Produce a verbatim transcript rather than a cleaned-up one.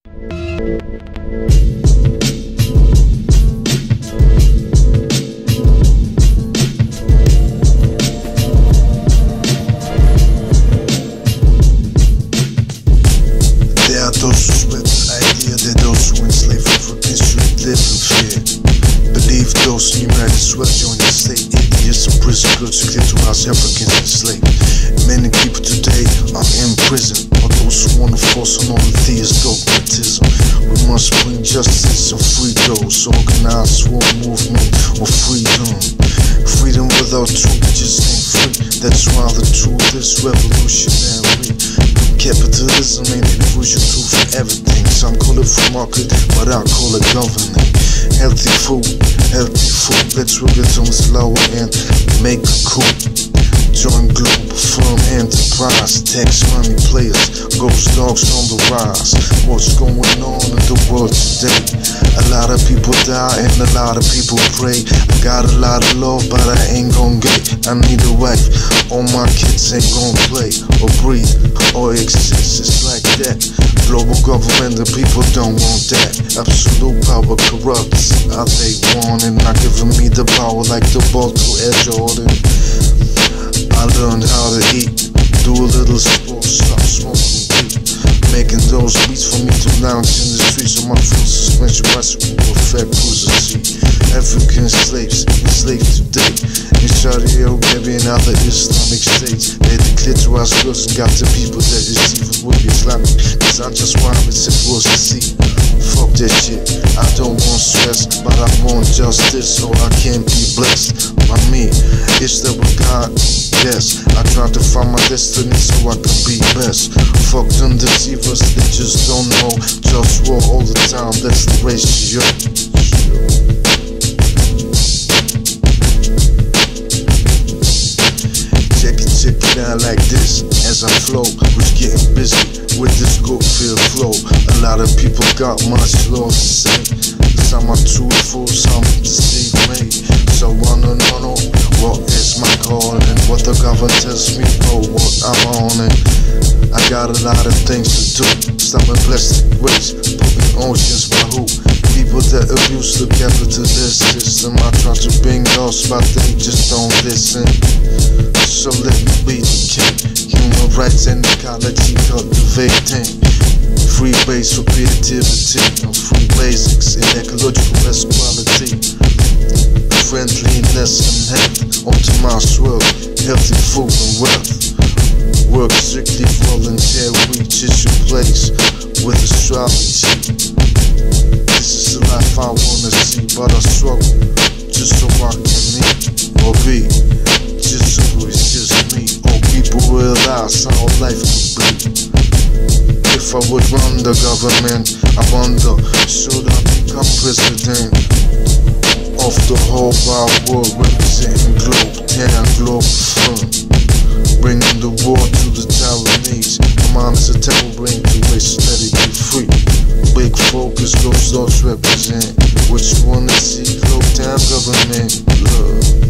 There are those who spread the idea that those who enslave Africans should live in fear. Believe those United States join the state. Idiots and prison girls who claim to house Africans enslaved. Many people today are in prison, or those who want to force on all the theist dogmatism. We must bring justice and free those organized war movement or freedom. Freedom without truth just ain't free. That's why the truth is revolutionary. Capitalism ain't the crucial tool for everything. Some call it free market, but I call it governing. Healthy food, healthy food. Let's work it on this lower end, make it cool. Join Globalfirm enterprise, tax money players, GhostDogz on the rise. What's going on in the world today? A lot of people die and a lot of people pray. I got a lot of love, but I ain't gon' get. I need a wife, all my kids ain't gon' play or breathe or exist. It's like that. Global government, the people don't want that. Absolute power corrupts how they want it, not giving me the power like the ball to Air Jordan. I learned how to eat, do a little sports, stop smoking weed, making those beats for me to lounge in the streets on my full suspension bicycle with fat cruiser seat. African slaves enslaved today in Saudi Arabia and other Islamic states. They declared to us girls and got the people that deceive us with Islamic. Cause I just want it was to see. Fuck that shit, I don't want stress, but I want justice so I can be blessed. By me, it's the God. Yes, I try to find my destiny so I can be best. Fuck them deceivers, they just don't know. Just war all the time, that's the ratio. Check it, check it out like this as I flow, which getting busy with this good feel flow. A lot of people got much love to say. Some are truthful, some deceive me. So I don't know what is my calling, what the government tells me, know what I'm on it. I got a lot of things to do. Stopping plastic waste, pumping oceans by who? People that abuse the capitalist system. I try to bring those, but they just don't listen. So let me be the king. Human rights and ecology cultivating. Free base for creativity and free basics in ecological equality. Friendliness and health onto my swirl. Healthy food and wealth. Work strictly voluntary, just your place with astrology. This is the life I wanna see, but I struggle just so I can eat or be. Just so it's just me, or people realize how life could be. If I would run the government, I wonder, should I become president of the whole wide world, representing Globe Town, Globalfirm, bringing the war to the Taiwanese. My mind is a temple ring to waste, let it be free. Big focus, GhostDogz represent. What you wanna see, Globe Town government, love.